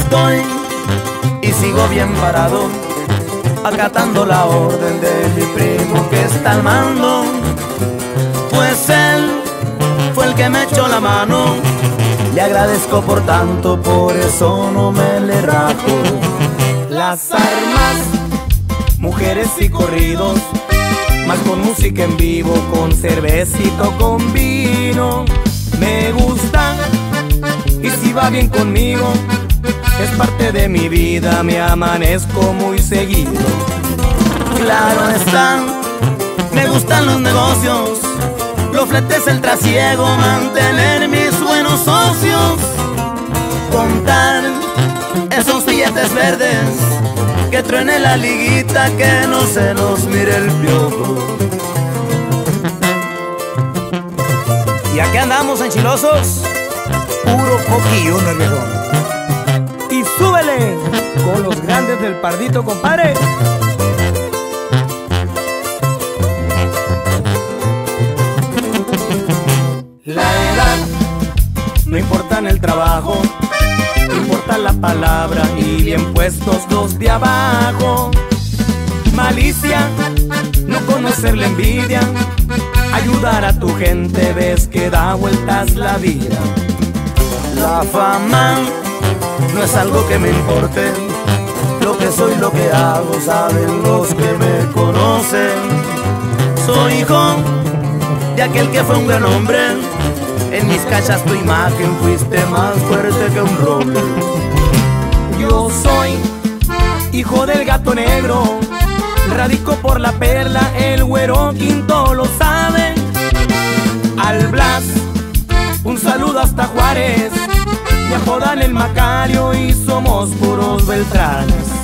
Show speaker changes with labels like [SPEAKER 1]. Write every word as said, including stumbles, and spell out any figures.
[SPEAKER 1] estoy y sigo bien parado, acatando la orden de mi primo que está al mando. Pues él fue el que me echó la mano, le agradezco por tanto, por eso no me le rajo. Las armas, mujeres y corridos, más con música en vivo, con cervecito, con vino. Me gusta y si va bien conmigo, es parte de mi vida, me amanezco muy seguido. Claro está, me gustan los negocios, los fletes, el trasiego, mantener mis buenos socios, contar esos billetes verdes, que truene la liguita, que no se nos mire el piojo. Y aquí andamos enchilosos, puro coquillo, no viejo. Y súbele con los grandes del Pardito, compadre. La edad no importa en el trabajo, importa la palabra y bien puestos los de abajo. Malicia, no conocer la envidia, ayudar a tu gente, ves que da vueltas la vida. La fama no es algo que me importe, lo que soy, lo que hago, saben los que me conocen. Soy hijo de aquel que fue un gran hombre, en mis cachas tu imagen fuiste más fuerte que un roble. Yo soy hijo del gato negro, radico por la perla, el güero quinto lo sabe. Al Blas, un saludo hasta Juárez, me apodan el Macario y somos puros Beltranes.